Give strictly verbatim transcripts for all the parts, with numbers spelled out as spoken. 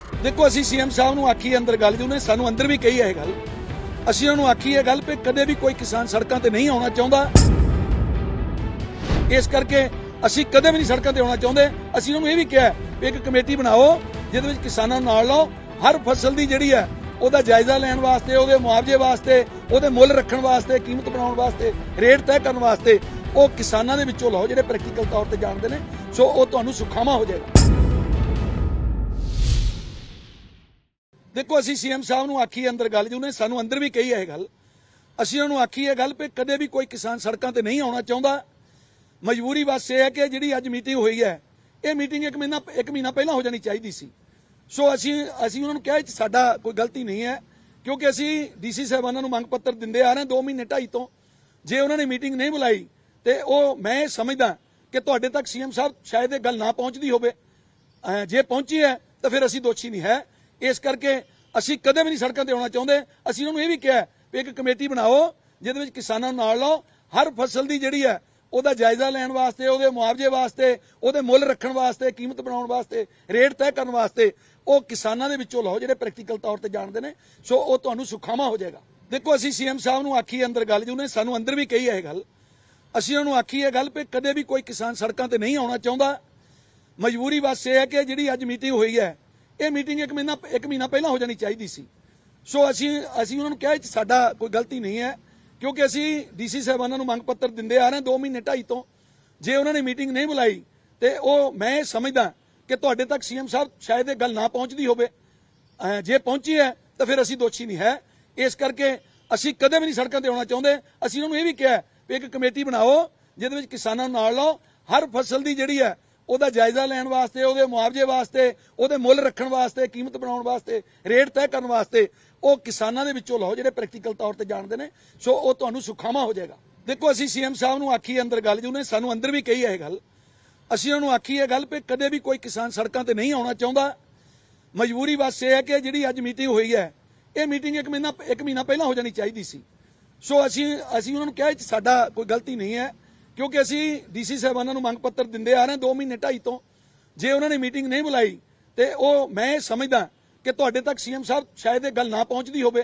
देखो ਅਸੀਂ ਸੀਐਮ ਸਾਹਿਬ ਨੂੰ ਆਖੀ ਅੰਦਰ ਗੱਲ ਜਿਹਨੇ ਸਾਨੂੰ ਅੰਦਰ ਵੀ ਕਹੀ ਹੈ ਇਹ ਗੱਲ ਅਸੀਂ ਉਹਨਾਂ ਨੂੰ ਆਖੀ ਇਹ ਗੱਲ ਕਿ ਕਦੇ ਵੀ ਕੋਈ ਕਿਸਾਨ ਸੜਕਾਂ ਤੇ ਨਹੀਂ ਆਉਣਾ ਚਾਹੁੰਦਾ ਇਸ ਕਰਕੇ ਅਸੀਂ ਕਦੇ ਵੀ ਨਹੀਂ ਸੜਕਾਂ ਤੇ ਆਉਣਾ ਚਾਹੁੰਦੇ ਅਸੀਂ ਉਹਨਾਂ ਨੂੰ ਇਹ ਵੀ ਕਿਹਾ ਕਿ ਇੱਕ ਕਮੇਟੀ ਬਣਾਓ ਜਿਹਦੇ ਵਿੱਚ ਕਿਸਾਨਾਂ ਨੂੰ ਨਾਲ ਲਾਓ ਹਰ ਫਸਲ ਦੀ ਜਿਹੜੀ ਹੈ ਉਹਦਾ ਜਾਇਜ਼ਾ ਲੈਣ ਵਾਸਤੇ ਉਹਦੇ ਮੁਆਵਜ਼ੇ ਵਾਸਤੇ ਉਹਦੇ ਮੁੱਲ ਰੱਖਣ ਵਾਸਤੇ ਕੀਮਤ ਬਣਾਉਣ ਵਾਸਤੇ ਰੇਟ ਤੈਅ ਕਰਨ ਵਾਸਤੇ ਉਹ ਕਿਸਾਨਾਂ ਦੇ ਵਿੱਚੋਂ ਲਾਓ ਜਿਹੜੇ ਪ੍ਰੈਕਟੀਕਲ ਤੌਰ ਤੇ ਜਾਣਦੇ ਨੇ ਸੋ ਉਹ ਤੁਹਾਨੂੰ ਸੁਖਾਵਾਂ ਹੋ ਜਾਏਗਾ। देखो ਅਸੀਂ ਸੀਐਮ ਸਾਹਿਬ ਨੂੰ ਆਖੀ ਅੰਦਰ ਗੱਲ ਜਿਹਨੇ ਸਾਨੂੰ ਅੰਦਰ ਵੀ ਕਹੀ ਹੈ ਇਹ ਗੱਲ ਅਸੀਂ ਉਹਨਾਂ ਨੂੰ ਆਖੀ ਇਹ ਗੱਲ ਕਿ ਕਦੇ ਵੀ ਕੋਈ ਕਿਸਾਨ ਸੜਕਾਂ ਤੇ ਨਹੀਂ ਆਉਣਾ ਚਾਹੁੰਦਾ ਮਜਬੂਰੀ ਬਸ ਇਹ ਹੈ ਕਿ ਜਿਹੜੀ ਅੱਜ ਮੀਟਿੰਗ ਹੋਈ ਹੈ ਇਹ ਮੀਟਿੰਗ ਇੱਕ ਮਹੀਨਾ ਇੱਕ ਮਹੀਨਾ ਪਹਿਲਾਂ ਹੋ ਜਾਣੀ ਚਾਹੀਦੀ ਸੀ ਸੋ ਅਸੀਂ ਅਸੀਂ ਉਹਨਾਂ ਨੂੰ ਕਿਹਾ ਕਿ ਸਾਡਾ ਕੋਈ ਗਲਤੀ ਨਹੀਂ ਹੈ ਕਿਉਂਕਿ ਅਸੀਂ ਡੀਸੀ ਸਾਹਿਬਾਨਾਂ ਨੂੰ ਮੰਗ ਪੱਤਰ ਦਿੰਦੇ ਆ ਰਹੇ ਦੋ ਮਹੀਨੇ ਢਾਈ ਤੋਂ ਜੇ ਉਹਨਾਂ ਨੇ ਮੀਟਿੰਗ ਨਹੀਂ ਬੁਲਾਈ ਤੇ ਉਹ ਮੈਂ ਸਮਝਦਾ ਕਿ ਤੁਹਾਡੇ ਤੱਕ ਸੀਐਮ ਸਾਹਿਬ ਸ਼ਾਇਦ ਇਹ ਗੱਲ ਨਾ ਪਹੁੰਚਦੀ ਹੋਵੇ ਜੇ ਪਹੁੰਚੀ ਹੈ ਤਾਂ ਫਿਰ ਅਸੀਂ ਦੋਸ਼ੀ ਨਹੀਂ ਹੈ ਇਸ ਕਰਕੇ ਅਸੀਂ ਕਦੇ ਵੀ ਨਹੀਂ ਸੜਕਾਂ ਤੇ ਆਉਣਾ ਚਾਹੁੰਦੇ ਅਸੀਂ ਉਹਨਾਂ ਨੂੰ ਇਹ ਵੀ ਕਿਹਾ ਕਿ ਇੱਕ ਕਮੇਟੀ ਬਣਾਓ ਜਿਹਦੇ ਵਿੱਚ ਕਿਸਾਨਾਂ ਨੂੰ ਨਾਲ ਲਾਓ ਹਰ ਫਸਲ ਦੀ ਜਿਹੜੀ ਹੈ ਉਹਦਾ ਜਾਇਜ਼ਾ ਲੈਣ ਵਾਸਤੇ ਉਹਦੇ ਮੁਆਵਜ਼ੇ ਵਾਸਤੇ ਉਹਦੇ ਮੁੱਲ ਰੱਖਣ ਵਾਸਤੇ ਕੀਮਤ ਬਣਾਉਣ ਵਾਸਤੇ ਰੇਟ ਤੈਅ ਕਰਨ ਵਾਸਤੇ ਉਹ ਕਿਸਾਨਾਂ ਦੇ ਵਿੱਚੋਂ ਲਾਓ ਜਿਹੜੇ ਪ੍ਰੈਕਟੀਕਲ ਤੌਰ ਤੇ ਜਾਣਦੇ ਨੇ ਸੋ ਉਹ ਤੁਹਾਨੂੰ ਸੁਖਾਵਾਂ ਹੋ ਜਾਏਗਾ। ਦੇਖੋ ਅਸੀਂ ਸੀਐਮ ਸਾਹਿਬ ਨੂੰ ਆਖੀ ਅੰਦਰ ਗੱਲ ਜਿਹਨੇ ਸਾਨੂੰ ਅੰਦਰ ਵੀ ਕਹੀ ਹੈ ਇਹ ਗੱਲ ਅਸੀਂ ਉਹਨਾਂ ਨੂੰ ਆਖੀ ਇਹ ਗੱਲ ਕਿ ਕਦੇ ਵੀ ਕੋਈ ਕਿਸਾਨ ਸੜਕਾਂ ਤੇ ਨਹੀਂ ਆਉਣਾ ਚਾਹੁੰਦਾ ਮਜਬੂਰੀ ਬਸ ਇਹ ਹੈ ਕਿ ਜਿਹੜੀ ਅੱਜ ਮੀਟਿੰਗ ਹੋਈ ਹੈ ਇਹ ਮੀਟਿੰਗ ਇੱਕ ਮਹੀਨਾ ਇੱਕ ਮਹੀਨਾ ਪਹਿਲਾਂ ਹੋ ਜਾਣੀ ਚਾਹੀਦੀ ਸੀ ਸੋ ਅਸੀਂ ਅਸੀਂ ਉਹਨਾਂ ਨੂੰ ਕਿਹਾ ਕਿ ਸਾਡਾ ਕੋਈ ਗਲਤੀ ਨਹੀਂ ਹੈ ਕਿਉਂਕਿ ਅਸੀਂ ਡੀਸੀ ਸਾਹਿਬਾਨਾਂ ਨੂੰ ਮੰਗ ਪੱਤਰ ਦਿੰਦੇ ਆ ਰਹੇ ਦੋ ਮਹੀਨੇ ਢਾਈ ਤੋਂ ਜੇ ਉਹਨਾਂ ਨੇ ਮੀਟਿੰਗ ਨਹੀਂ ਬੁਲਾਈ ਤੇ ਉਹ ਮੈਂ ਸਮਝਦਾ ਕਿ ਤੁਹਾਡੇ ਤੱਕ ਸੀਐਮ ਸਾਹਿਬ ਸ਼ਾਇਦ ਇਹ ਗੱਲ ਨਾ ਪਹੁੰਚਦੀ ਹੋਵੇ ਜੇ ਪਹੁੰਚੀ ਹੈ ਤਾਂ ਫਿਰ ਅਸੀਂ ਦੋਸ਼ੀ ਨਹੀਂ ਹੈ ਇਸ ਕਰਕੇ ਅਸੀਂ ਕਦੇ ਵੀ ਨਹੀਂ ਸੜਕਾਂ ਤੇ ਆਉਣਾ ਚਾਹੁੰਦੇ ਅਸੀਂ ਉਹਨਾਂ ਨੂੰ ਇਹ ਵੀ ਕਿਹਾ ਕਿ ਇੱਕ ਕਮੇਟੀ ਬਣਾਓ ਜਿਹਦੇ ਵਿੱਚ ਕਿਸਾਨਾਂ ਨੂੰ ਨਾਲ ਲਾਓ ਹਰ ਫਸਲ ਦੀ ਜਿਹੜੀ ਹੈ ਉਹਦਾ ਜਾਇਜ਼ਾ ਲੈਣ ਵਾਸਤੇ ਉਹਦੇ ਮੁਆਵਜ਼ੇ ਵਾਸਤੇ ਉਹਦੇ ਮੁੱਲ ਰੱਖਣ ਵਾਸਤੇ ਕੀਮਤ ਬਣਾਉਣ ਵਾਸਤੇ ਰੇਟ ਤੈਅ ਕਰਨ ਵਾਸਤੇ ਉਹ ਕਿਸਾਨਾਂ ਦੇ ਵਿੱਚੋਂ ਲਾਓ ਜਿਹੜੇ ਪ੍ਰੈਕਟੀਕਲ ਤੌਰ ਤੇ ਜਾਣਦੇ ਨੇ ਸੋ ਉਹ ਤੁਹਾਨੂੰ ਸੁਖਾਵਾਂ ਹੋ ਜਾਏਗਾ। ਦੇਖੋ ਅਸੀਂ ਸੀਐਮ ਸਾਹਿਬ ਨੂੰ ਆਖੀ ਅੰਦਰ ਗੱਲ ਜਿਹਨੇ ਸਾਨੂੰ ਅੰਦਰ ਵੀ ਕਹੀ ਹੈ ਇਹ ਗੱਲ ਅਸੀਂ ਉਹਨਾਂ ਨੂੰ ਆਖੀ ਇਹ ਗੱਲ ਕਿ ਕਦੇ ਵੀ ਕੋਈ ਕਿਸਾਨ ਸੜਕਾਂ ਤੇ ਨਹੀਂ ਆਉਣਾ ਚਾਹੁੰਦਾ ਮਜਬੂਰੀ ਬਸ ਇਹ ਹੈ ਕਿ ਜਿਹੜੀ ਅੱਜ ਮੀਟਿੰਗ ਹੋਈ ਹੈ ਇਹ ਮੀਟਿੰਗ ਇੱਕ ਮਹੀਨਾ ਇੱਕ ਮਹੀਨਾ ਪਹਿਲਾਂ ਹੋ ਜਾਣੀ ਚਾਹੀਦੀ ਸੀ ਸੋ ਅਸੀਂ ਅਸੀਂ ਉਹਨਾਂ ਨੂੰ ਕਿਹਾ ਕਿ ਸਾਡਾ ਕੋਈ ਗਲਤੀ ਨਹੀਂ ਹੈ ਕਿਉਂਕਿ ਅਸੀਂ ਡੀਸੀ ਸਾਹਿਬਾਨਾਂ ਨੂੰ ਮੰਗ ਪੱਤਰ ਦਿੰਦੇ ਆ ਰਹੇ ਦੋ ਮਹੀਨੇ ਢਾਈ ਤੋਂ ਜੇ ਉਹਨਾਂ ਨੇ ਮੀਟਿੰਗ ਨਹੀਂ ਬੁਲਾਈ ਤੇ ਉਹ ਮੈਂ ਸਮਝਦਾ ਕਿ ਤੁਹਾਡੇ ਤੱਕ ਸੀਐਮ ਸਾਹਿਬ ਸ਼ਾਇਦ ਇਹ ਗੱਲ ਨਾ ਪਹੁੰਚਦੀ ਹੋਵੇ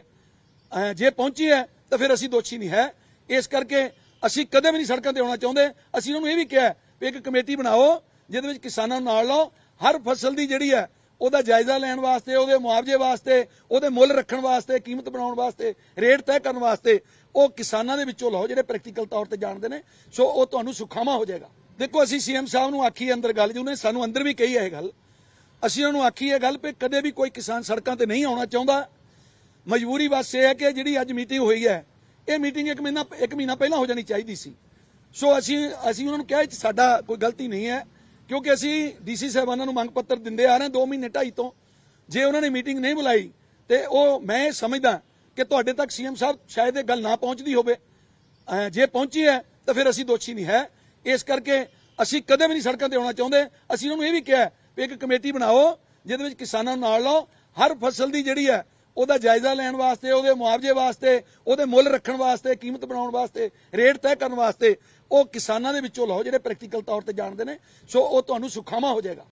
ਜੇ ਪਹੁੰਚੀ ਹੈ ਤਾਂ ਫਿਰ ਅਸੀਂ ਦੋਸ਼ੀ ਨਹੀਂ ਹੈ ਇਸ ਕਰਕੇ ਅਸੀਂ ਕਦੇ ਵੀ ਨਹੀਂ ਸੜਕਾਂ ਤੇ ਆਉਣਾ ਚਾਹੁੰਦੇ ਅਸੀਂ ਉਹਨਾਂ ਨੂੰ ਇਹ ਵੀ ਕਿਹਾ ਕਿ ਇੱਕ ਕਮੇਟੀ ਬਣਾਓ ਜਿਹਦੇ ਵਿੱਚ ਕਿਸਾਨਾਂ ਨੂੰ ਨਾਲ ਲਾਓ ਹਰ ਫਸਲ ਦੀ ਜਿਹੜੀ ਹੈ ਉਹਦਾ ਜਾਇਜ਼ਾ ਲੈਣ ਵਾਸਤੇ ਉਹਦੇ ਮੁਆਵਜ਼ੇ ਵਾਸਤੇ ਉਹਦੇ ਮੁੱਲ ਰੱਖਣ ਵਾਸਤੇ ਕੀਮਤ ਬਣਾਉਣ ਵਾਸਤੇ ਰੇਟ ਤੈਅ ਕਰਨ ਵਾਸਤੇ ਉਹ ਕਿਸਾਨਾਂ ਦੇ ਵਿੱਚੋਂ ਲਾਓ ਜਿਹੜੇ ਪ੍ਰੈਕਟੀਕਲ ਤੌਰ ਤੇ ਜਾਣਦੇ ਨੇ ਸੋ ਉਹ ਤੁਹਾਨੂੰ ਸੁਖਾਵਾਂ ਹੋ ਜਾਏਗਾ। ਦੇਖੋ ਅਸੀਂ ਸੀਐਮ ਸਾਹਿਬ ਨੂੰ ਆਖੀ ਅੰਦਰ ਗੱਲ ਜਿਹਨੇ ਸਾਨੂੰ ਅੰਦਰ ਵੀ ਕਹੀ ਹੈ ਇਹ ਗੱਲ ਅਸੀਂ ਉਹਨਾਂ ਨੂੰ ਆਖੀ ਇਹ ਗੱਲ ਕਿ ਕਦੇ ਵੀ ਕੋਈ ਕਿਸਾਨ ਸੜਕਾਂ ਤੇ ਨਹੀਂ ਆਉਣਾ ਚਾਹੁੰਦਾ ਮਜਬੂਰੀ ਬਸ ਇਹ ਹੈ ਕਿ ਜਿਹੜੀ ਅੱਜ ਮੀਟਿੰਗ ਹੋਈ ਹੈ ਇਹ ਮੀਟਿੰਗ ਇੱਕ ਮਹੀਨਾ ਇੱਕ ਮਹੀਨਾ ਪਹਿਲਾਂ ਹੋ ਜਾਣੀ ਚਾਹੀਦੀ ਸੀ ਸੋ ਅਸੀਂ ਅਸੀਂ ਉਹਨਾਂ ਨੂੰ ਕਿਹਾ ਕਿ ਸਾਡਾ ਕੋਈ ਗਲਤੀ ਨਹੀਂ ਹੈ ਕਿਉਂਕਿ ਅਸੀਂ ਡੀਸੀ ਸਾਹਿਬਾਨਾਂ ਨੂੰ ਮੰਗ ਪੱਤਰ ਦਿੰਦੇ ਆ ਰਹੇ ਦੋ ਮਹੀਨੇ ਢਾਈ ਤੋਂ ਜੇ ਉਹਨਾਂ ਨੇ ਮੀਟਿੰਗ ਨਹੀਂ ਬੁਲਾਈ ਤੇ ਉਹ ਮੈਂ ਸਮਝਦਾ ਕਿ ਤੁਹਾਡੇ ਤੱਕ ਸੀਐਮ ਸਾਹਿਬ ਸ਼ਾਇਦ ਇਹ ਗੱਲ ਨਾ ਪਹੁੰਚਦੀ ਹੋਵੇ ਜੇ ਪਹੁੰਚੀ ਹੈ ਤਾਂ ਫਿਰ ਅਸੀਂ ਦੋਸ਼ੀ ਨਹੀਂ ਹੈ ਇਸ ਕਰਕੇ ਅਸੀਂ ਕਦੇ ਵੀ ਨਹੀਂ ਸੜਕਾਂ ਤੇ ਆਉਣਾ ਚਾਹੁੰਦੇ ਅਸੀਂ ਉਹਨਾਂ ਨੂੰ ਇਹ ਵੀ ਕਿਹਾ ਕਿ ਇੱਕ ਕਮੇਟੀ ਬਣਾਓ ਜਿਹਦੇ ਵਿੱਚ ਕਿਸਾਨਾਂ ਨੂੰ ਨਾਲ ਲਾਓ ਹਰ ਫਸਲ ਦੀ ਜਿਹੜੀ ਹੈ ਉਹਦਾ ਜਾਇਜ਼ਾ ਲੈਣ ਵਾਸਤੇ ਉਹਦੇ ਮੁਆਵਜ਼ੇ ਵਾਸਤੇ ਉਹਦੇ ਮੁੱਲ ਰੱਖਣ ਵਾਸਤੇ ਕੀਮਤ ਬਣਾਉਣ ਵਾਸਤੇ ਰੇਟ ਤੈਅ ਕਰਨ ਵਾਸਤੇ ਉਹ ਕਿਸਾਨਾਂ ਦੇ ਵਿੱਚੋਂ ਲਾਓ ਜਿਹੜੇ ਪ੍ਰੈਕਟੀਕਲ ਤੌਰ ਤੇ ਜਾਣਦੇ ਨੇ ਸੋ ਉਹ ਤੁਹਾਨੂੰ ਸੁਖਾਵਾਂ ਹੋ ਜਾਏਗਾ।